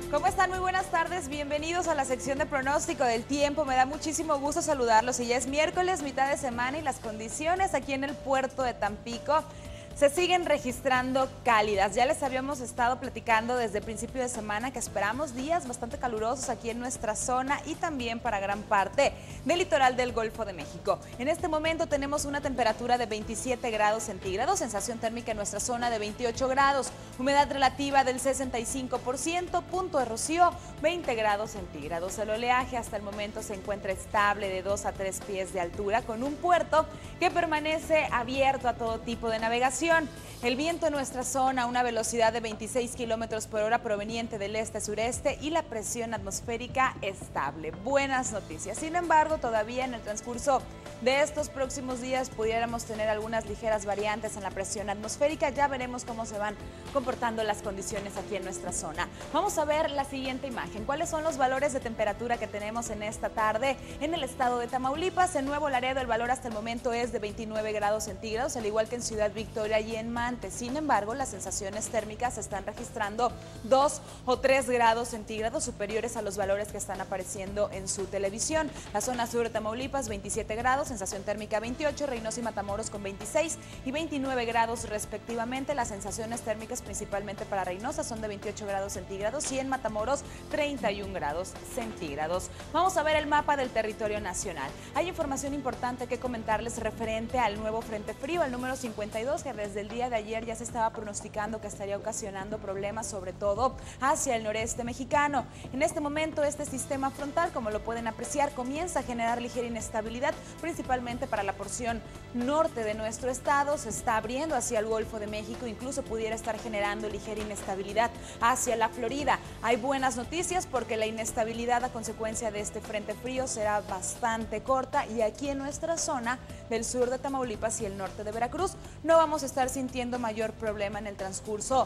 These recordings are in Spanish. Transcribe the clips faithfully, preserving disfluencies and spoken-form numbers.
¿Cómo están? Muy buenas tardes, bienvenidos a la sección de pronóstico del tiempo. Me da muchísimo gusto saludarlos y ya es miércoles, mitad de semana y las condiciones aquí en el puerto de Tampico se siguen registrando cálidas. Ya les habíamos estado platicando desde el principio de semana que esperamos días bastante calurosos aquí en nuestra zona y también para gran parte del litoral del Golfo de México. En este momento tenemos una temperatura de veintisiete grados centígrados, sensación térmica en nuestra zona de veintiocho grados, humedad relativa del sesenta y cinco por ciento, punto de rocío veinte grados centígrados. El oleaje hasta el momento se encuentra estable de dos a tres pies de altura con un puerto que permanece abierto a todo tipo de navegación. El viento en nuestra zona a una velocidad de veintiséis kilómetros por hora proveniente del este-sureste y la presión atmosférica estable. Buenas noticias. Sin embargo, todavía en el transcurso de estos próximos días pudiéramos tener algunas ligeras variantes en la presión atmosférica. Ya veremos cómo se van comportando las condiciones aquí en nuestra zona. Vamos a ver la siguiente imagen. ¿Cuáles son los valores de temperatura que tenemos en esta tarde en el estado de Tamaulipas? En Nuevo Laredo el valor hasta el momento es de veintinueve grados centígrados, al igual que en Ciudad Victoria y en Mante. Sin embargo, las sensaciones térmicas están registrando dos o tres grados centígrados superiores a los valores que están apareciendo en su televisión. La zona sur de Tamaulipas, veintisiete grados, sensación térmica veintiocho, Reynosa y Matamoros con veintiséis y veintinueve grados respectivamente. Las sensaciones térmicas principalmente para Reynosa son de veintiocho grados centígrados y en Matamoros treinta y un grados centígrados. Vamos a ver el mapa del territorio nacional. Hay información importante que comentarles referente al nuevo frente frío, el número cincuenta y dos, que desde el día de ayer ya se estaba pronosticando que estaría ocasionando problemas, sobre todo hacia el noreste mexicano. En este momento, este sistema frontal, como lo pueden apreciar, comienza a generar ligera inestabilidad, principalmente para la porción norte de nuestro estado. Se está abriendo hacia el Golfo de México, incluso pudiera estar generando ligera inestabilidad hacia la Florida. Hay buenas noticias porque la inestabilidad a consecuencia de este frente frío será bastante corta y aquí en nuestra zona del sur de Tamaulipas y el norte de Veracruz no vamos a estar sintiendo mayor problema en el transcurso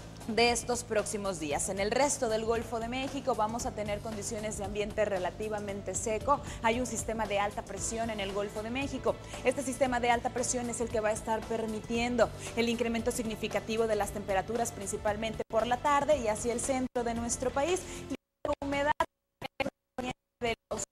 de estos próximos días. En el resto del Golfo de México vamos a tener condiciones de ambiente relativamente seco. Hay un sistema de alta presión en el Golfo de México. Este sistema de alta presión es el que va a estar permitiendo el incremento significativo de las temperaturas, principalmente por la tarde y hacia el centro de nuestro país. Y la humedad de los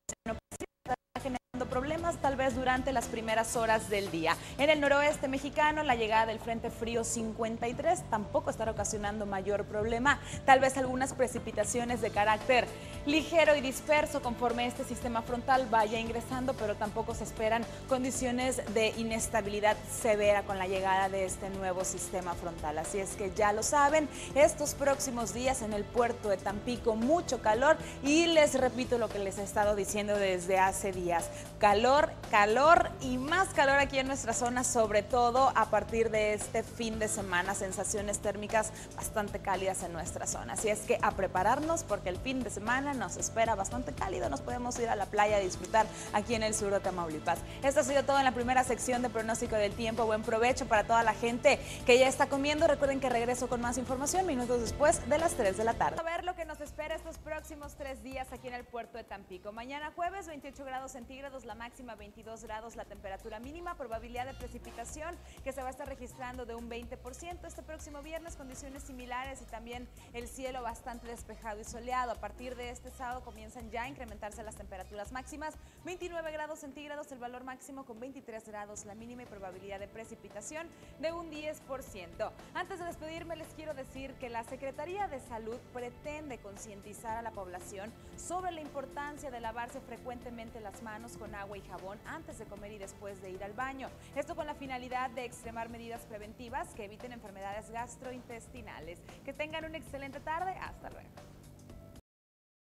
problemas tal vez durante las primeras horas del día. En el noroeste mexicano, la llegada del frente frío cincuenta y tres tampoco estará ocasionando mayor problema. Tal vez algunas precipitaciones de carácter ligero y disperso conforme este sistema frontal vaya ingresando, pero tampoco se esperan condiciones de inestabilidad severa con la llegada de este nuevo sistema frontal. Así es que ya lo saben, estos próximos días en el puerto de Tampico mucho calor y les repito lo que les he estado diciendo desde hace días. Calor, calor y más calor aquí en nuestra zona, sobre todo a partir de este fin de semana. Sensaciones térmicas bastante cálidas en nuestra zona. Así es que a prepararnos porque el fin de semana nos espera bastante cálido. Nos podemos ir a la playa a disfrutar aquí en el sur de Tamaulipas. Esto ha sido todo en la primera sección de pronóstico del tiempo. Buen provecho para toda la gente que ya está comiendo. Recuerden que regreso con más información minutos después de las tres de la tarde. A ver lo que nos espera estos próximos tres días aquí en el puerto de Tampico. Mañana jueves, veintiocho grados centígrados, la máxima veintidós grados, la temperatura mínima, probabilidad de precipitación que se va a estar registrando de un veinte por ciento. Este próximo viernes condiciones similares y también el cielo bastante despejado y soleado. A partir de este sábado comienzan ya a incrementarse las temperaturas máximas, veintinueve grados centígrados el valor máximo con veintitrés grados la mínima y probabilidad de precipitación de un diez por ciento. Antes de despedirme les quiero decir que la Secretaría de Salud pretende concientizar a la población sobre la importancia de lavarse frecuentemente las manos con agua y jabón antes de comer y después de ir al baño. Esto con la finalidad de extremar medidas preventivas que eviten enfermedades gastrointestinales. Que tengan una excelente tarde. Hasta luego.